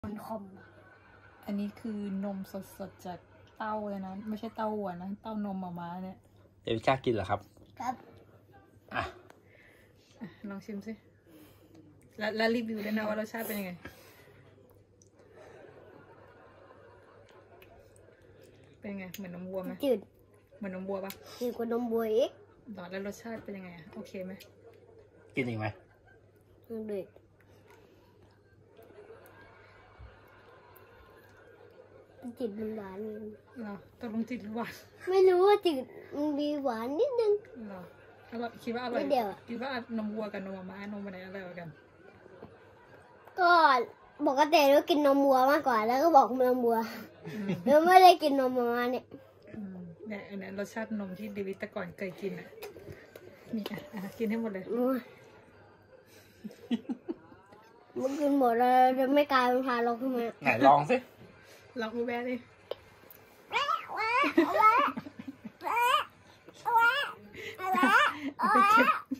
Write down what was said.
มันคมอันนี้คือนมสดๆจากเต้าเลยนะไม่ใช่เต้าหัวนะเต้านมมาเนี่ยเดวิดกล้ากินเหรอครับครับลองชิมสิแล้วรีวิวด้วยนะว่ารสชาติเป็นยังไงเป็นยังไงเหมือนนมวัวไหมจืดเหมือนนมวัวปะจืดกว่านมวัวอีกแล้วรสชาติเป็นยังไงโอเคไหมกินอีกไหมเด็กจืดมันหวานเหรอตกลงจืดหรือหวานไม่รู้ว่าจืดมันมีหวานนิดนึงเหรออร่อยคิดว่าอร่อยคิดว่านมวัวกับนมม้านมอะไรอร่อยกว่ากันก็ปกติเรากินนมวัวมากกว่าแล้วก็บอกนมวัวเราไม่ได้กินนมม้าเนี่ยอันนั้นรสชาตินมที่เดวิดแต่ก่อนเคยกินอ่ะนี่กินให้หมดเลยมันกินหมดแล้วจะไม่กลายเป็นทารกขึ้นมาไหนลองสิลองดูแม่ดิไปเก็บ